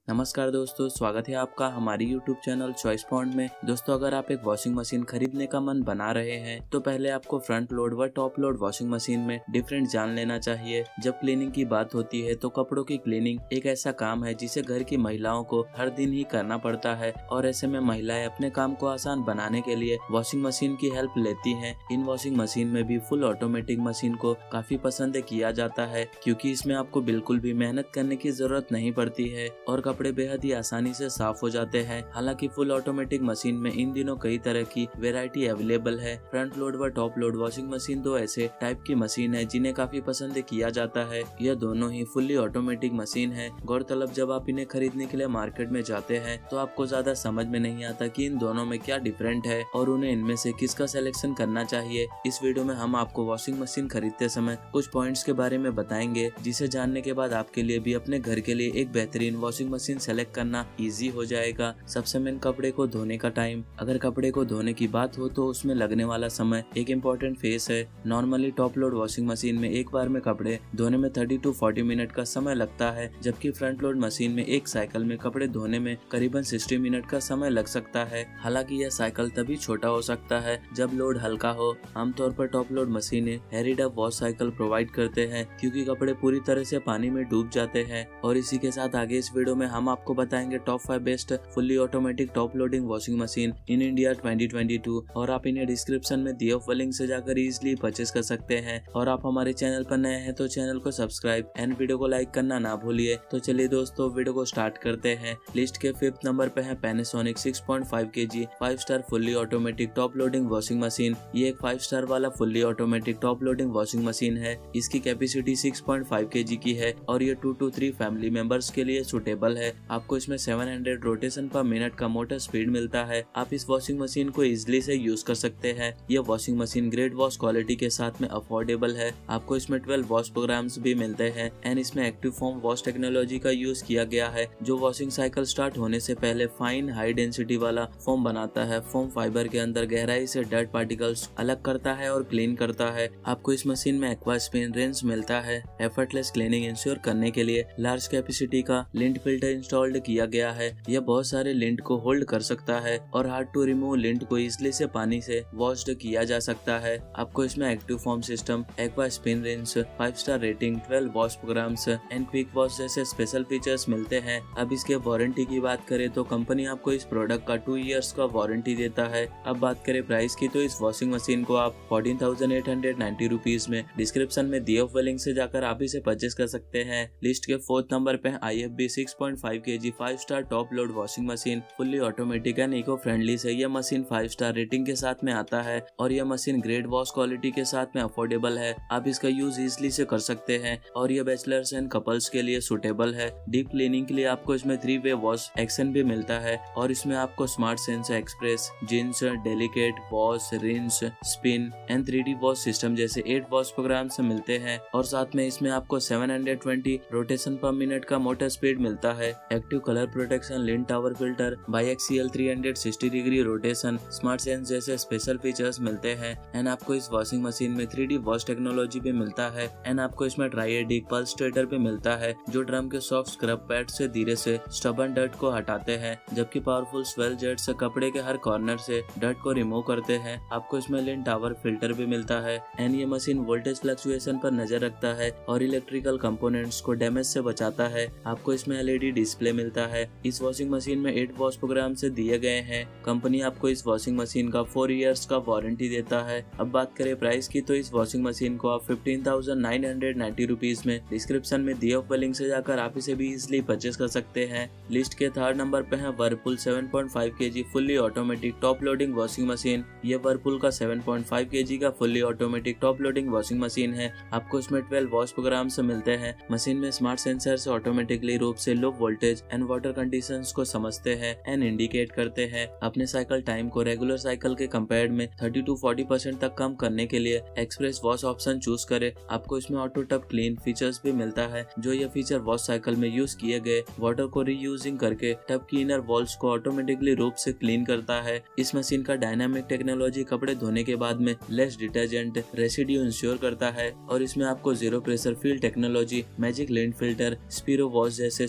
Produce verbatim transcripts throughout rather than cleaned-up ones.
नमस्कार दोस्तों, स्वागत है आपका हमारी यूट्यूब चैनल चॉइस पॉइंट में। दोस्तों, अगर आप एक वॉशिंग मशीन खरीदने का मन बना रहे हैं तो पहले आपको फ्रंट लोड व टॉप लोड वॉशिंग मशीन में डिफरेंस जान लेना चाहिए। जब क्लीनिंग की बात होती है तो कपड़ों की क्लीनिंग एक ऐसा काम है जिसे घर की महिलाओं को हर दिन ही करना पड़ता है और ऐसे में महिलाएं अपने काम को आसान बनाने के लिए वॉशिंग मशीन की हेल्प लेती है। इन वॉशिंग मशीन में भी फुल ऑटोमेटिक मशीन को काफी पसंद किया जाता है क्योंकि इसमें आपको बिल्कुल भी मेहनत करने की जरूरत नहीं पड़ती है और कपड़े बेहद ही आसानी से साफ हो जाते हैं। हालांकि फुल ऑटोमेटिक मशीन में इन दिनों कई तरह की वैरायटी अवेलेबल है। फ्रंट लोड व टॉप लोड वॉशिंग मशीन दो ऐसे टाइप की मशीन है जिन्हें काफी पसंद किया जाता है। यह दोनों ही फुल्ली ऑटोमेटिक मशीन है। गौरतलब, जब आप इन्हें खरीदने के लिए मार्केट में जाते हैं तो आपको ज्यादा समझ में नहीं आता कि इन दोनों में क्या डिफरेंट है और उन्हें इनमें से किसका सिलेक्शन करना चाहिए। इस वीडियो में हम आपको वॉशिंग मशीन खरीदते समय कुछ पॉइंट्स के बारे में बताएंगे जिसे जानने के बाद आपके लिए भी अपने घर के लिए एक बेहतरीन वॉशिंग मशीन सेलेक्ट करना इजी हो जाएगा। सबसे मेन, कपड़े को धोने का टाइम। अगर कपड़े को धोने की बात हो तो उसमें लगने वाला समय एक इम्पोर्टेंट फेस है। Normally top load washing machine में एक बार में कपड़े धोने में तीस टू चालीस मिनट का समय लगता है, जबकि फ्रंट लोड मशीन में एक साइकिल में कपड़े धोने में करीबन साठ मिनट का समय लग सकता है। हालांकि यह साइकिल तभी छोटा हो सकता है जब लोड हल्का हो। आमतौर पर टॉप लोड मशीनें हैरी डब वॉश साइकिल प्रोवाइड करते हैं क्योंकि कपड़े पूरी तरह से पानी में डूब जाते हैं। और इसी के साथ आगे इस वीडियो में हम आपको बताएंगे top five best fully automatic top loading washing machine in India twenty twenty two और आप इन्हें डिस्क्रिप्शन में दिए हुए लिंक से जाकर इजीली परचेस कर सकते हैं। और आप हमारे चैनल पर नए हैं तो चैनल को सब्सक्राइब एंड वीडियो को लाइक करना ना भूलिए। तो चलिए दोस्तों, वीडियो को स्टार्ट करते हैं। लिस्ट के फिफ्थ नंबर पे है Panasonic six point five KG five star fully automatic top loading washing machine. ये एक फाइव स्टार वाला fully automatic top loading washing machine है। इसकी capacity six point five KG की है और ये two two three family members के लिए सुटेबल है। आपको इसमें seven hundred rotation per minute का मोटर स्पीड मिलता है। आप इस वॉशिंग मशीन को इजिली से यूज कर सकते हैं। यह washing machine great wash quality के साथ में अफोर्डेबल है। आपको इसमें ट्वेल्व वॉश प्रोग्राम्स भी मिलते हैं एंड इसमें एक्टिव फोम वॉश टेक्नोलॉजी का यूज किया गया है जो वॉशिंग साइकिल स्टार्ट होने से पहले फाइन हाई डेंसिटी वाला फोम बनाता है। फोम फाइबर के अंदर गहराई से डर्ट पार्टिकल्स अलग करता है और क्लीन करता है। आपको इस मशीन में एक्वा स्पिन रिंस मिलता है। एफर्टलेस क्लीनिंग इंश्योर करने के लिए लार्ज कैपेसिटी का लिंट फिल्टर इंस्टॉल्ड किया गया है। यह बहुत सारे लिंट को होल्ड कर सकता है और हार्ड टू रिमूव लिंट को इजिली से पानी से वॉश्ड किया जा सकता है। आपको इसमें active foam system, aqua spin rinse, five star rating, twelve wash programs and quick wash जैसे स्पेशल फीचर्स मिलते हैं। अब इसके वारंटी की बात करें तो कंपनी आपको इस प्रोडक्ट का टू इयर्स का वारंटी देता है। अब बात करें प्राइस की तो इस वॉशिंग मशीन को आप fourteen thousand eight hundred ninety rupees में डिस्क्रिप्शन में दिए हुए लिंक से जाकर आप इसे परचेस कर सकते हैं। लिस्ट के फोर्थ नंबर पे I F B six point five KG five star top load washing machine fully automatic and eco friendly से। यह मशीन फाइव स्टार रेटिंग के साथ में आता है और यह मशीन ग्रेट वॉश क्वालिटी के साथ में अफोर्डेबल है। आप इसका यूज इजिली से कर सकते हैं और यह बैचलर्स एंड कपल्स के लिए सुटेबल है। डीप क्लीनिंग के लिए आपको इसमें थ्री वे वॉश एक्शन भी मिलता है और इसमें आपको smart sensor express, jeans, delicate wash, rinse, spin and three D wash system जैसे एट वॉश प्रोग्राम से मिलते हैं और साथ में इसमें आपको seven hundred twenty rotation per minute का मोटर स्पीड मिलता है। Active colour protection, lint tower filter, biaxial three sixty degree rotation, smart sense जैसे स्पेशल फीचर्स मिलते हैं एंड आपको इस वॉशिंग मशीन में थ्री डी वॉश टेक्नोलॉजी भी मिलता है एंड आपको इसमें ट्राइएडिक पल्स स्ट्रेटर भी मिलता है जो ड्रम के सॉफ्ट स्क्रब पैड से धीरे से स्टबन डर्ट को हटाते हैं, जबकि पावरफुल स्वेल जेट से कपड़े के हर कॉर्नर से डर्ट को रिमूव करते हैं। आपको इसमें लिंट टावर फिल्टर भी मिलता है एंड ये मशीन वोल्टेज फ्लक्चुएशन पर नजर रखता है और इलेक्ट्रिकल कंपोनेंट्स को डैमेज से बचाता है। आपको इसमें एल ई डी डिस्प्ले मिलता है। इस वॉशिंग मशीन में एट वॉश प्रोग्राम से दिए गए हैं। कंपनी आपको इस वॉशिंग मशीन का फोर इयर्स का वारंटी देता है। अब बात करें प्राइस की तो इस वॉशिंग मशीन को आप fifteen thousand nine hundred ninety rupees में डिस्क्रिप्शन में दिए हुए लिंक से जाकर आप इसे भी इजिली परचेस कर सकते हैं। लिस्ट के थर्ड नंबर पे है Whirlpool seven point five KG fully automatic top loading washing machine. ये वर्लपूल का सेवन पॉइंट फाइव केजी का fully automatic top loading washing machine है। आपको इसमें ट्वेल्व वॉश प्रोग्राम से मिलते हैं। मशीन में स्मार्ट सेंसर से ऑटोमेटिकली रूप से low voltage and water conditions को समझते हैं एंड इंडिकेट करते हैं। अपने साइकिल टाइम को रेगुलर साइकिल के कंपेयर में थर्टी टू फोर्टी परसेंट तक कम करने के लिए एक्सप्रेस वॉश ऑप्शन चूज करें। आपको इसमें ऑटो टब क्लीन फीचर्स भी मिलता है जो यह फीचर वॉश साइकिल में यूज किए गए वाटर को रीयूजिंग करके टब की इनर वॉल्स को ऑटोमेटिकली रूप से क्लीन करता है। इस मशीन का डायनामिक टेक्नोलॉजी कपड़े धोने के बाद में लेस डिटर्जेंट रेसिड्यू इंश्योर करता है और इसमें आपको zero pressure field technology, magic lint filter, spiro wash जैसे स्पेशल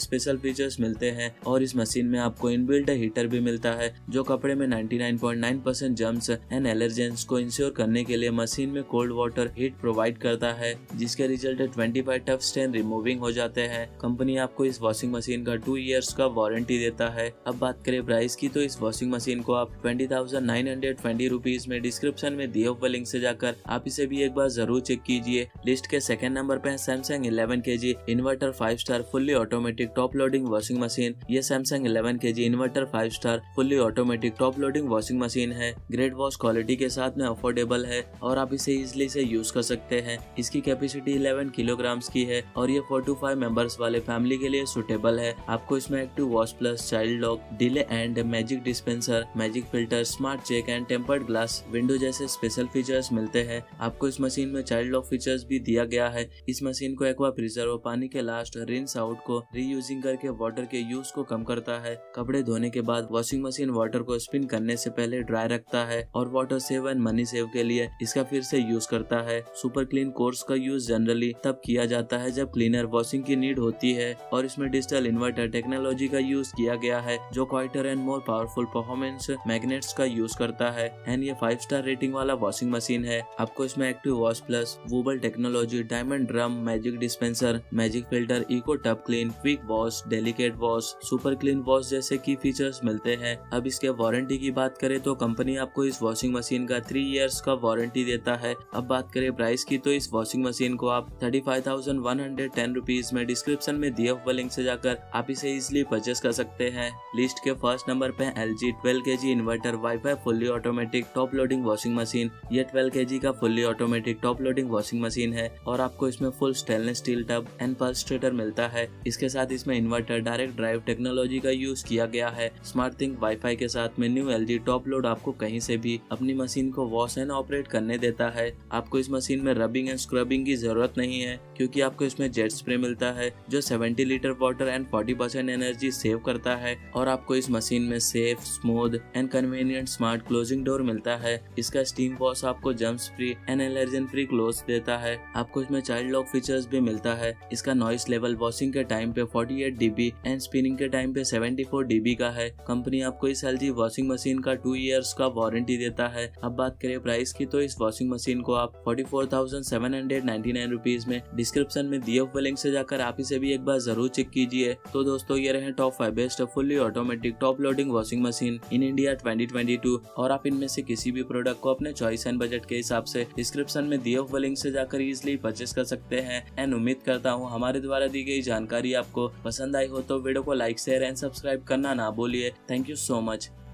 फीचर्स मिलते हैं और इस मशीन में आपको इनबिल्ट हीटर भी मिलता है जो कपड़े में निन्यानवे पॉइंट नौ परसेंट जर्म्स एंड एलर्जेंस को इंश्योर करने के लिए मशीन में कोल्ड वाटर हीट प्रोवाइड करता है, जिसके रिजल्ट पच्चीस टफ स्टेन रिमूविंग हो जाते हैं। कंपनी आपको इस वॉशिंग मशीन का टू इयर्स का वारंटी देता है। अब बात करें प्राइस की, तो इस वॉशिंग मशीन को आप twenty thousand nine hundred twenty rupees में डिस्क्रिप्शन में दिए हुए लिंक से जाकर आप इसे भी एक बार जरूर चेक कीजिए। लिस्ट के सेकंड नंबर पे है Samsung eleven K G inverter five star fully automatic top loading washing machine. ये Samsung eleven K G inverter five star fully automatic top loading washing machine है। ग्रेट वॉश क्वालिटी के साथ में affordable है और आप इसे इजिली से यूज कर सकते हैं। इसकी कैपेसिटी इलेवन किलोग्राम की है और ये फोर टू फाइव मेंबर्स वाले फैमिली के लिए सुटेबल है। आपको इसमें active wash plus, child lock, delay end, magic dispenser, magic filter, smart check and tempered glass window जैसे स्पेशल फीचर्स मिलते हैं। आपको इस मशीन में चाइल्ड लॉक फीचर्स भी दिया गया है। इस मशीन को एक्वा प्रिजर्व पानी के लास्ट रिंस आउट को रीयूजिंग करके वाटर के यूज को कम करता है। कपड़े धोने के बाद वॉशिंग मशीन वाटर को स्पिन करने से पहले ड्राई रखता है और water save and money save के लिए इसका फिर से यूज करता है। सुपर क्लीन कोर्स का यूज जनरली तब किया जाता है जब क्लीनर वॉशिंग की नीड होती है और इसमें डिजिटल इन्वर्टर टेक्नोलॉजी का यूज किया गया है जो quieter and more powerful performance magnets का यूज करता है। एंड ये फाइव स्टार रेटिंग वाला वॉशिंग मशीन है। आपको इसमें active wash plus, wobble technology, diamond drum, magic dispenser, magic filter, eco tub clean, quick wash, delicate wash, super clean wash जैसे की फीचर्स मिलते हैं। अब इसके वारंटी की बात करें तो कंपनी आपको इस वॉशिंग मशीन का थ्री इयर्स का वारंटी देता है। अब बात करें प्राइस की, तो इस वॉशिंग मशीन को आप thirty five thousand one hundred ten rupees में डिस्क्रिप्शन में दिए हुए लिंक से जाकर आप इसे इजिली परचेस कर सकते हैं। लिस्ट के फर्स्ट नंबर पे L G twelve K G inverter wifi fully automatic top loading washing machine. ये ट्वेल्व के जी का fully automatic top loading washing machine है और आपको इसमें full stainless steel tub and pulsator मिलता है। इसके साथ इसमें इन्वर्टर डायरेक्ट ड्राइव टेक्नोलॉजी का यूज किया गया है। स्मार्ट थिंक वाईफाई के साथ में new L G top load आपको कहीं से भी अपनी मशीन को वॉश एंड ऑपरेट करने देता है। आपको इस मशीन में रबिंग एंड स्क्रबिंग की जरूरत नहीं है क्योंकि आपको इसमें जेट स्प्रे मिलता है जो seventy litre water and forty percent energy save करता है और आपको इस मशीन में safe, smooth and convenient smart closing door मिलता है। इसका स्टीम वॉश आपको germs free and allergen free clothes देता है। आपको इसमें चाइल्ड लॉक फीचर्स भी मिलता है। इसका नॉइस लेवल वॉशिंग के टाइम पे forty eight DB and spinning के टाइम पे सेवेंटी फोर डीबी का है। कंपनी आपको इस एलजी वॉशिंग मशीन का टू इयर्स का वारंटी देता है। अब बात करें प्राइस की, तो इस वॉशिंग मशीन को आप forty four thousand seven hundred ninety nine rupees में डिस्क्रिप्शन में दिए हुए लिंक से जाकर आप इसे भी एक बार जरूर चेक कीजिए। तो दोस्तों ये रहे top five best fully automatic top loading washing machine in India twenty twenty two और आप इनमें से किसी भी प्रोडक्ट को अपने चॉइस एंड बजट के हिसाब से डिस्क्रिप्शन में दिए हुए लिंक से जाकर इजिली परचेस कर सकते हैं। एंड उम्मीद करता हूँ हमारे द्वारा दी गई जानकारी आपको पसंद आई हो तो वीडियो को लाइक, शेयर एंड सब्सक्राइब करना ना भूलिए। Thank you so much.